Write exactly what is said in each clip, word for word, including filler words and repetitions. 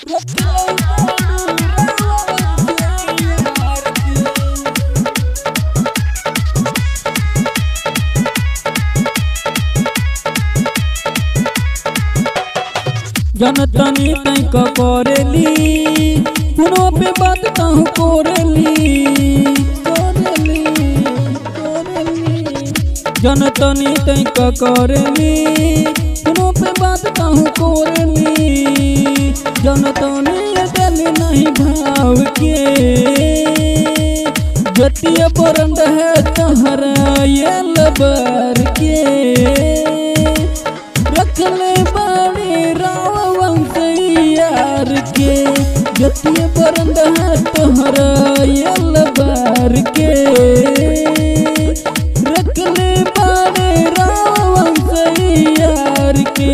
जनतनी तई का करेली पुनो पे बात कहूँ करेली करेली करेली जनतनी तई का करेली पुनो पे बात कहूँ करेली जनतनी दिल नहीं भाव के जतिया बरंद है तहरा ये लबर के रखले बाड़ी रावंश यार के जतिया बरंद है तोहरा ये लबर के रखले बाड़ी रावंश यार के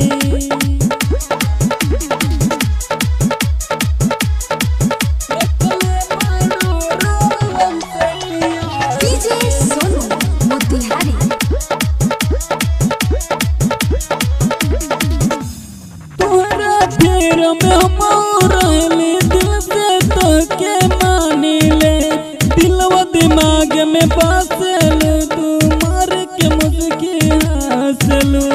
में हम रहले दिल से तो के मानी ले दिलवा दिमाग में बसल तुम्हार के मुझके हंसलो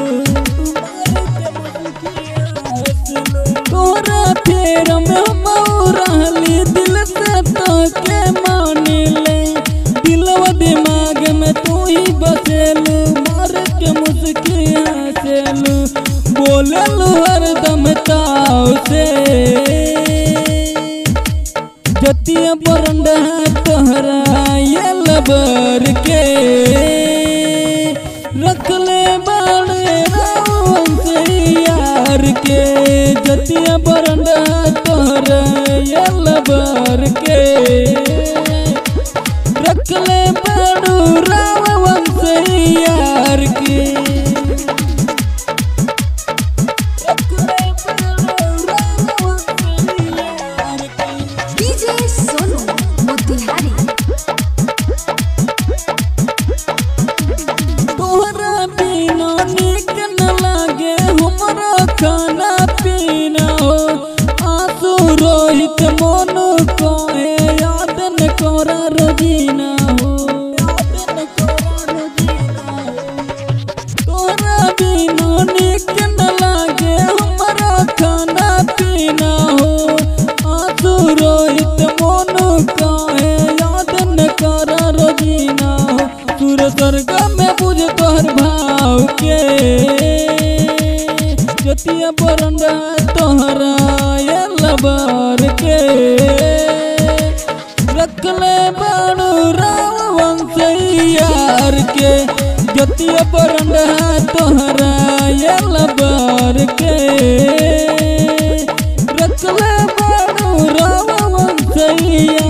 तोरा फेर में हम रहले दिल से तो के मानी ले दिलवा दिमाग में तू ही बसल मार के मुझके हंसलो बोलल हरदम ताव से जतिया बरंड है तोहरा ये लबर के रखले बाड़े रावंश यार के जतिया बरंड है तोहरा ये लबर के रखले बाड़ू रावंश यार के खाना पीना हो आंसू रोहित मोनू को याद न कोरा रोजीना हो तोरा बिना निक न लागे हमारा खाना पीना हो आंसू रोहित मोनू को याद न कोरा रोजीना हो सुर स्वर्ग में बुझ तोहर भाव के जतिया बरंड तोहरा ये लबर के रखले बाड़ू रावंश यार के जतिया बरंड तोहरा ये लबर के रखले बाड़ू रावंश यार